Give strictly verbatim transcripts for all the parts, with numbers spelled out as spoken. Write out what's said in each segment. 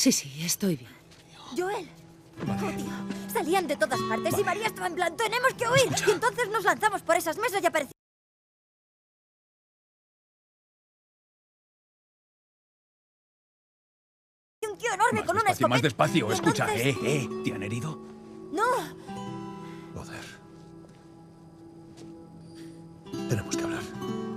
Sí, sí, estoy bien. Joel. Oh, tío. Salían de todas partes Vale. y María estaba en plan, tenemos que huir. Escucha. Y entonces nos lanzamos por esas mesas y apareció un tío enorme Más con una despacio, escopeta. más despacio. Y Escucha, entonces- eh, eh. ¿Te han herido? No, Joder. Tenemos que hablar.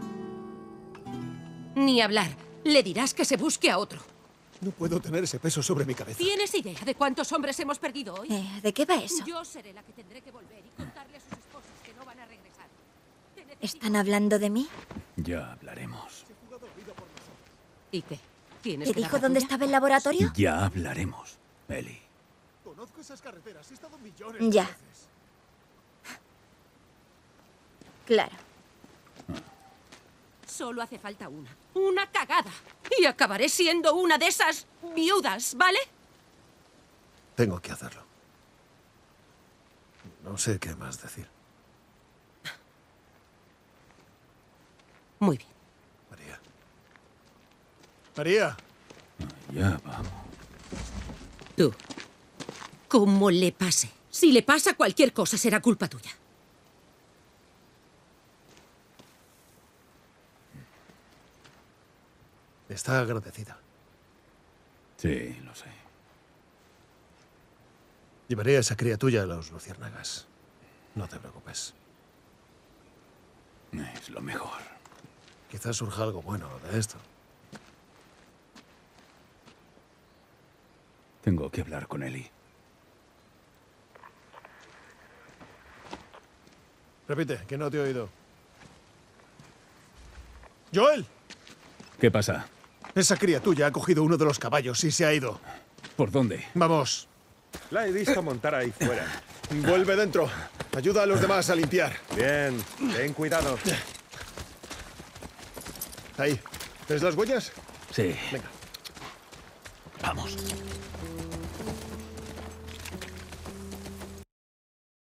Ni hablar. Le dirás que se busque a otro. No puedo tener ese peso sobre mi cabeza. ¿Tienes idea de cuántos hombres hemos perdido hoy? Eh, ¿de qué va eso? Yo seré la que tendré que volver y contarle a sus esposas que no van a regresar. Te necesito. ¿Están hablando de mí? Ya hablaremos. ¿Y qué? ¿Tienes ¿Te que dar dijo la dónde tuya? estaba el laboratorio? Ya hablaremos, Ellie. Conozco esas carreteras. He estado millones Ya. de veces. Claro. Solo hace falta una. Una cagada. Y acabaré siendo una de esas viudas, ¿vale? Tengo que hacerlo. No sé qué más decir. Muy bien. María. María. Ya vamos. Tú. Como le pase. Si le pasa cualquier cosa, será culpa tuya. Está agradecida. Sí, lo sé. Llevaré a esa cría tuya a los luciérnagas. No te preocupes. Es lo mejor. Quizás surja algo bueno de esto. Tengo que hablar con Ellie. Repite, que no te he oído. ¡Joel! ¿Qué pasa? Esa cría tuya ha cogido uno de los caballos y se ha ido. ¿Por dónde? Vamos. La he visto montar ahí fuera. Vuelve dentro. Ayuda a los demás a limpiar. Bien, ten cuidado. Ahí. ¿Ves las huellas? Sí. Venga. Vamos.